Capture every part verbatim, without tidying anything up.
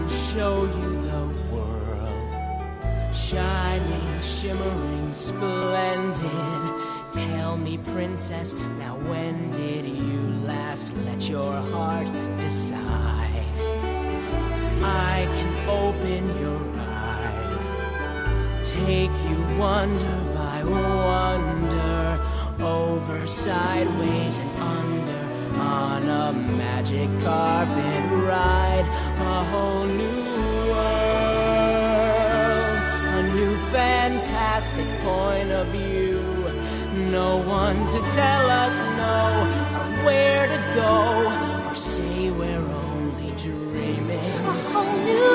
can show you the world, shining, shimmering, splendid. Tell me, princess, now when did you last let your heart decide? I can open your eyes, take you wonder by wonder, over, sideways, and under, on a magic carpet ride. A whole new world, a new fantastic point of view. No one to tell us no, or where to go, or say we're only dreaming. A whole new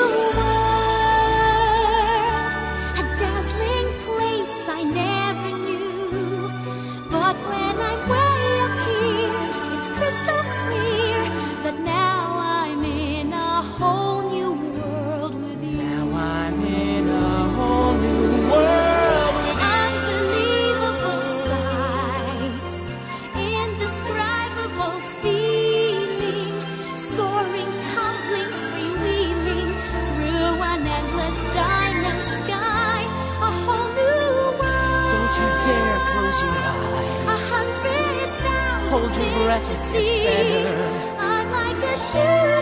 world, a dazzling place I never knew. But when I'm way up here, it's crystal clear that now I'm in a whole new world with you. Now I'm in a whole new world. Unbelievable sights, indescribable feeling, soaring, tumbling, freewheeling through an endless diamond sky. A whole new world. Don't you dare close your A eyes. hundred thousand Hold your breath, things it to gets see. better. I'm like a shooting